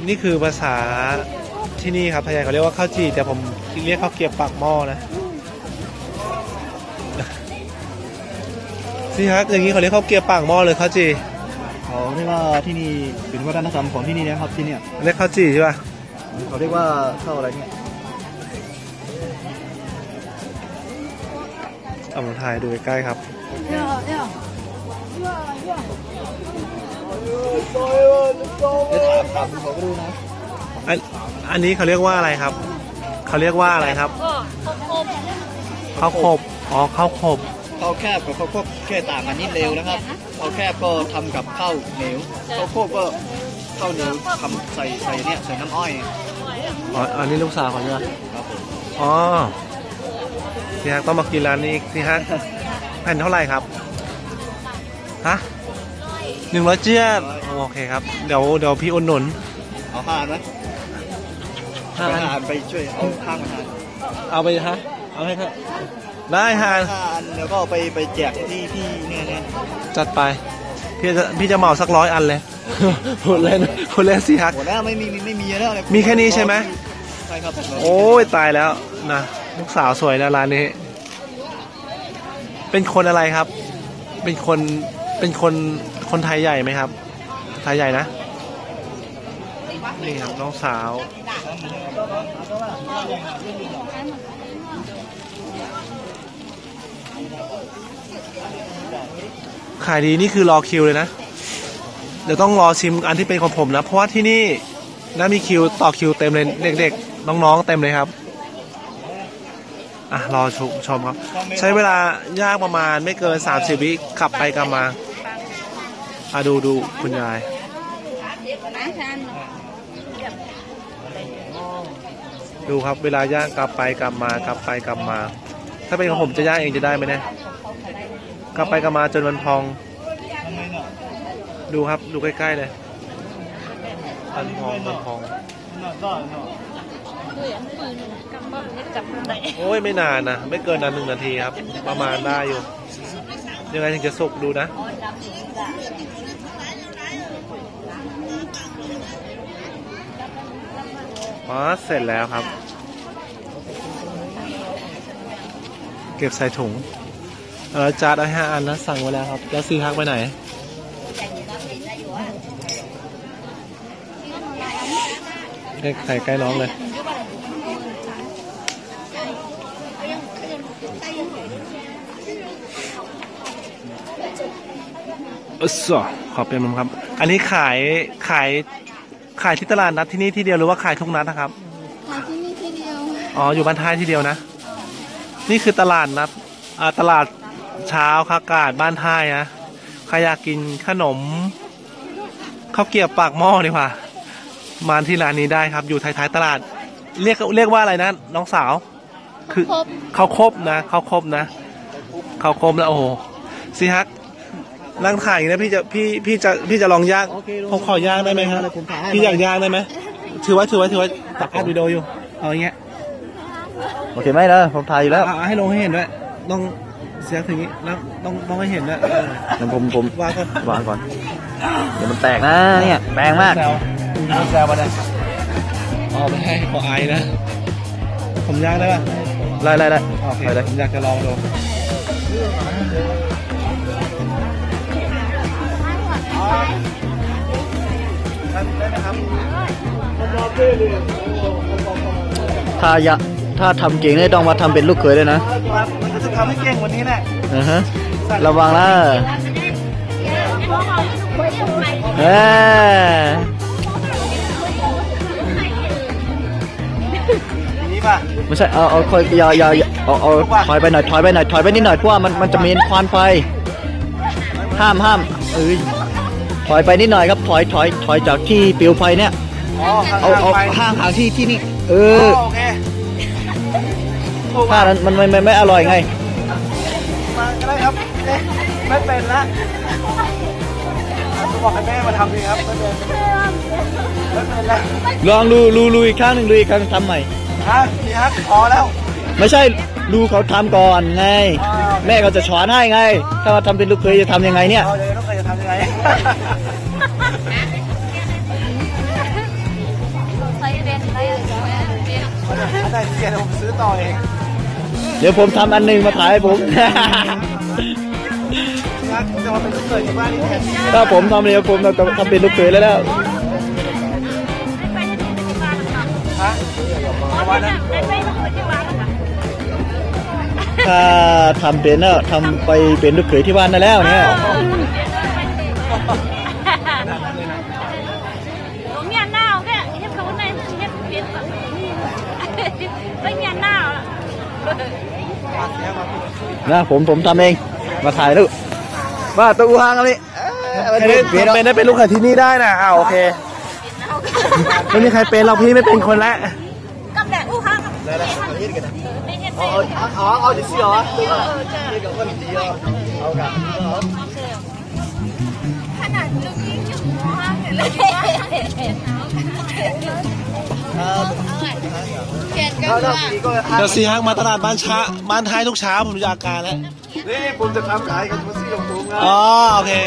นี่คือภาษาที่นี่ครับไทยเขาเรียกว่าข้าวจี่แต่ผมเรียกข้าวเกรี๊ยวปากหม้อนะสิครับอย่างนี้เขาเรียกข้าวเกรี๊ยวปากหม้อเลยข้าวจี่เขาเรียกว่าที่นี่เป็นวัฒนธรรมของที่นี่นะครับที่เนี่ยเรียกข้าวจี่ใช่ป่ะเขาเรียกว่าข้าวอะไรเนี่ยเอามาถ่ายดูใกล้ๆครับถามเขาก็ดูนะอันนี้เขาเรียกว่าอะไรครับเขาเรียกว่าอะไรครับข้าวโคบอ๋อข้าวโคบข้าวแคบกับข้าวโพดแค่ต่างกันนิดเร็วนะครับข้าวแคบก็ทำกับข้าวเหนียวข้าวโพดก็ข้าวเหนียวทำใส่เนี่ยใส่น้ำอ้อยอ๋ออันนี้ลูกสาวเขาเนี่ยครับผมอ๋อพี่ฮักต้องมากินร้านนี้อีกพี่ฮักแผ่นเท่าไหร่ครับฮะ100 เจี๊ยบโอเคครับเดี๋ยวพี่อุดหนุนเอา5ไหม5ไปช่วยเอาข้างมาทานเอาไปฮะเอาให้ครับได้ฮะ 5 อันแล้วก็ไปแจกที่เนี่ยจัดไปพี่จะเหมาสัก100 อันเลยพูดเล่นสิฮักหมดแล้วไม่มีแล้วมีแค่นี้ใช่ไหมใช่ครับโอ้ยตายแล้วนะลูกสาวสวยนะร้านนี้เป็นคนอะไรครับเป็นคนไทยใหญ่ไหมครับไทยใหญ่นะนี่ครับน้องสาวขายดีนี่คือรอคิวเลยนะเดี๋ยวต้องรอชิมอันที่เป็นของผมนะเพราะว่าที่นี่น่ามีคิวต่อคิวเต็มเลยเด็กๆน้องๆเต็มเลยครับรอชมครับใช้เวลาย่างประมาณไม่เกิน30 วิขับไปกลับมาดูคุณยายดูครับเวลาย่างกลับไปกลับมากลับไปกลับมาถ้าเป็นของผมจะย่างเองจะได้ไหมเนี่ยกลับไปกลับมาจนมันพองดูครับดูใกล้ๆเลยมันพองโอ้ยไม่นานนะไม่เกิน1 นาทีครับประมาณได้อยู่ยังไงถึงจะสุกดูนะเสร็จแล้วครับเก็บใส่ถุงจานเอา5 อันนะสั่งไว้แล้วครับแล้วซีฮักไปไหนใส่ใกล้น้องเลยขอเป็นมั้งครับอันนี้ขายที่ตลาดนัดที่นี่ที่เดียวหรือว่าขายทุกนัดนะครับขายที่นี่ที่เดียวอ๋ออยู่บ้านท้ายที่เดียวนะนี่คือตลาดนัดตลาดเช้าข้าวกาดบ้านท้ายนะใครอยากกินขนมข้าวเกรี๊ยวปากหม้อดีกว่ามาที่ร้านนี้ได้ครับอยู่ท้ายๆตลาดเรียกว่าอะไรนะน้องสาวคือข้าวคบนะข้าวคบนะข้าวคบแล้วโอ้โหสิฮักนั่งถ่ายนะพี่จะลองย่างผมขอย่างได้ไหมครับพี่อยากย่างได้ไหมถือไว้ตัดภาพวิดีโออยู่เอาอย่างเงี้ยโอเคไหมนะผมถ่ายอยู่แล้วให้ลงให้เห็นด้วยต้องเสียงถึงนี้แล้วต้องให้เห็นด้วยงั้นผมวางก่อนเดี๋ยวมันแตกนะเนี่ยแรงมากแซวมาเลยไม่ให้ขอไอนะผมย่างได้ป่ะได้โอเคผมอยากจะลองดูถ้าทำเก่งเนี่ยต้องมาทำเป็นลูกเขยเลยนะมันจะทำให้เก่งวันนี้แหละระวังนะนี่ป่ะไม่ใช่เอาคอยอย่าเอาถอยไปนิดหน่อยเพราะว่ามันจะมีควันไฟห้ามถอยไปนิดหน่อยครับถอยจากที่เปลวไฟเนี่ยเอาห่างที่นี่ถ้านั้นมันไม่อร่อยไงมาก็ได้ครับไม่เป็นละบอกให้แม่มาทำดีครับไม่เป็นละลองดูอีกครั้งหนึ่งทำใหม่นี่ฮะพอแล้วไม่ใช่ดูเขาทำก่อนไงแม่เขาจะสอนให้ไงถ้ามาทำเป็นลูกเคยจะทำยังไงเนี่ยลูกเคยจะทำยังไงได้เสียผมซื้อต่อเองเดี๋ยวผมทำอันหนึงมาขายให้ผมจะมาเป็นลูกเขยที่บ้านนี่แทนถ้าผมทำเลยผมทำเป็นลูกเขยแล้วฮะวันนั้นถ้าทำเป็นแล้วทำไปเป็นลูกเขยที่บ้านได้แล้วเนี่ย nhà nào cái hết số này hết biết với nhà nào นะผมทำเองมาขายลูกว่าตัวห้างอะไรเป็นได้เป็นลูกเขยที่นี่ได้นะโอเคไม่มีใครเป็นเราพี่ไม่เป็นคนละกับแดดอู้ห้างกับไม่เห็นเอาจะเสียเหรอนี่กับคนดีเอากันขนาดลูกยิ่งอยู่ห้างเลยเกณฑ์ก็ว่าเดี๋ยวซีฮักมาตลาดบ้านท้ายทุกเช้าผมจะอาการแล้วนี่ผมจะทำขายกับซี่ของผมครับอ๋อโอเค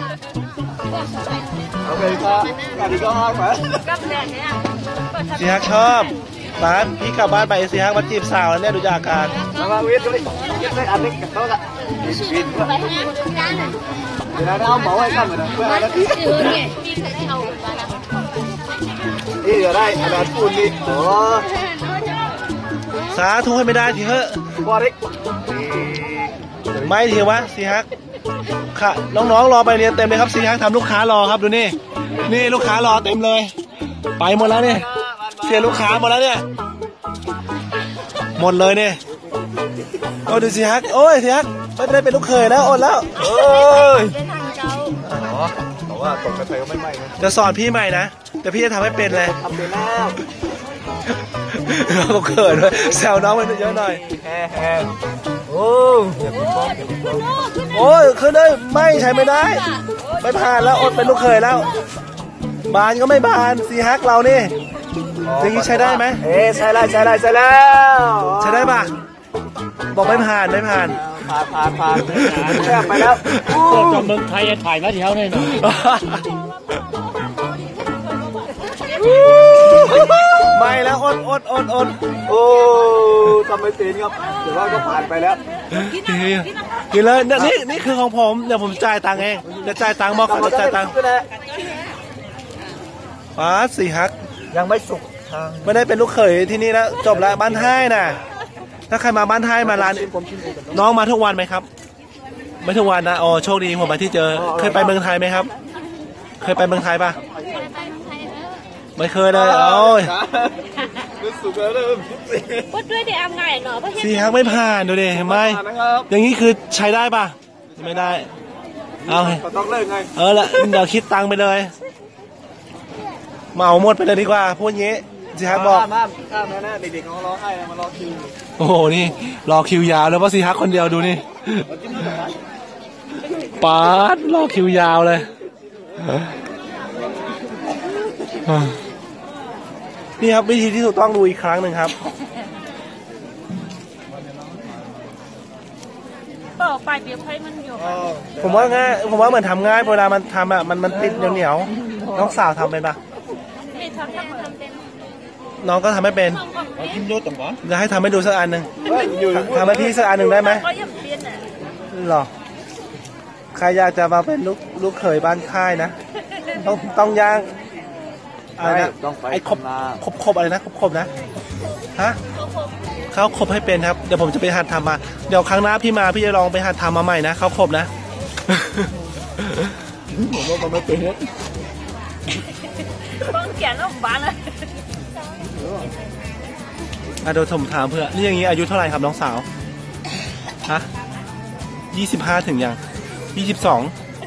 โอเคครับอันนี้ก็ห้างไหมกับแดดเนี่ยซีฮักชอบบ้านพี่กลับบ้านไปซีฮักมาจีบสาวแล้วเนี่ยดูจากอาการมาเวทก็ได้อันนี้กับโต๊ะละวินเวลาเอาหมอไว้ข้างเหมือนเพื่อนแล้วที่นี่จะได้อันนั้นพูดนี่โอ้สาธุให้ไม่ได้ทีเถอะบอริกไม่ทีวะซีฮักค่ะน้องๆรอไปเรียนเต็มเลยครับซีฮักทำลูกค้ารอครับดูนี่นี่ลูกค้ารอเต็มเลย ไปหมดแล้วเนี่ยเสียลูกค้าหมดแล้วเนี่ยหมดเลยเนี่ยโอ้ดูซีฮักโอ้ยซีฮักไม่ได้เป็นลูกเขยแล้วอดแล้วโอ้ยแต่ว่าตกไปก็ไม่ไหวนะจะสอนพี่ใหม่นะแต่พี่จะทำให้เป็นเลยทำเป็นแล้วเราก็เขินด้วยแซวน้องไปเยอะหน่อยแฮ่โอ้อย่าไปฟ้องอย่าไปฟ้องโอ้ยขึ้นได้ไม่ใช้ไม่ได้ไม่ผ่านแล้วอดเป็นลูกเขยแล้ว บานก็ไม่บานซีฮักเรานี่อย่างนี้ใช้ได้ไหมใช่แล้วใช่แล้วใช่แล้วใช้ได้ปะบอกไม่ผ่านไม่ผ่านผ่านแค่ไปแล้วพวกจากเมืองไทยถ่ายมาที่เขาเนี่ยไม่แล้วอดโอ้ทำไม่เป็นครับแต่ว่าก็ผ่านไปแล้วกินเลยนี่คือของผมเดี๋ยวผมจ่ายตังค์เองจะจ่ายตังค์บอกเขาจะจ่ายตังค์ป้าซีฮักยังไม่สุกทางไม่ได้เป็นลูกเขยที่นี่แล้วจบแล้วบ้านท้ายน่ะถ้าใครมาบ้านท้ายมาร้านน้องมาทุกวันไหมครับ ไม่ทุกวันนะอ๋อโชคดีผมมาที่เจอเคยไปเมืองไทยไหมครับ เคยไปเมืองไทยปะไม่เคยเลยโอ้ยไม่สุกแล้วเริ่มพูดด้วยเดี๋ยวเอาไงเนาะเพราะเห็นซีฮักไม่ผ่านดูดิเห็นไหมอย่างนี้คือใช้ได้ปะไม่ได้เอาไงต้องเลิกไงละเดี๋ยวคิดตังค์ไปเลยเหมาหมดไปเลยดีกว่าพูดงี้ซีฮักบอกมานะเด็กๆเขาร้องไห้มารอคิวโอ้โหนี่รอคิวยาวแล้วเพราะซีฮักคนเดียวดูนี่ป๊าดรอคิวยาวเลยนี่ครับวิธีที่ถูกต้องดูอีกครั้งหนึ่งครับไปเดี๋ยวค่อยมันอยู่ผมว่าง่ายผมว่าเหมือนทำง่ายเวลามันทำอ่ะมันติดเหนียวๆน้องสาวทำเป็นปะไม่ทำเป็นน้องก็ทำไม่เป็นกินโยต่างก่อนจะให้ทำให้ดูสักอันหนึ่งอยู่ทำให้พี่สักอันหนึ่งได้ไหมก็ยังเปลี่ยนอ่ะหรอใครอยากจะมาเป็นลูกเขยบ้านค่ายนะต้องย่างอะไรนะต้องไปไอ้ครบอะไรนะครบนะฮะข้าวครบให้เป็นครับเดี๋ยวผมจะไปหัดทำมาเดี๋ยวครั้งหน้าพี่มาพี่จะลองไปหัดทำมาใหม่นะข้าวครบนะผมว่ามันไม่เป็นต้องเขียนว่าบ้านเลยโดยผมถามเพื่อนี่อย่างนี้อายุเท่าไหร่ครับน้องสาวฮะ25ถึงยัง22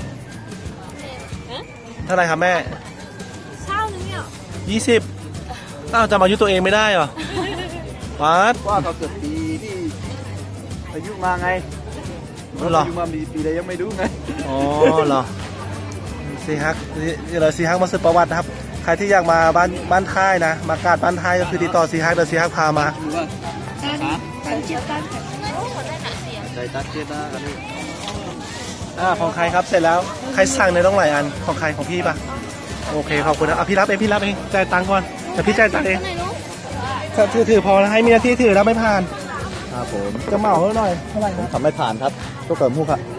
เท่าไหร่ครับแม่เช้านึงเนี่ย 20จำอายุตัวเองไม่ได้เหรอวัดว่าเขาเกิดปีที่อายุมาไงหรออายุมาปีใดยังไม่รู้ไงอ๋อเหรอซีฮักเราซีฮักมาสืบประวัตินะครับใครที่อยากมาบ้านท้ายนะมากาดบ้านท้ายก็คือติดต่อซีฮักเดี๋ยวซีฮักพามาใจตัดเจ็ดนะอันนี้ของใครครับเสร็จแล้วใครสั่งในต้องหลายอันของใครของพี่ปะโอเคขอบคุณนะพี่รับเองจ่ายตังค์ก่อนแต่พี่จ่ายตังค์เองไหนลูกถือพอแล้วให้มีหน้าที่ถือแล้วไม่ผ่านครับผมจะเหมาหน่อยเท่าไหร่ผมนะทำไม่ผ่านครับก็เกิดมุกครับ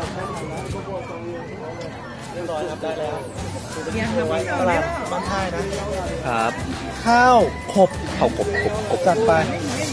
เรียบร้อยครับได้แล้วไว้ตลาดบ้านท้ายนะครับ ข้าวขบเข้าขบจัดไปค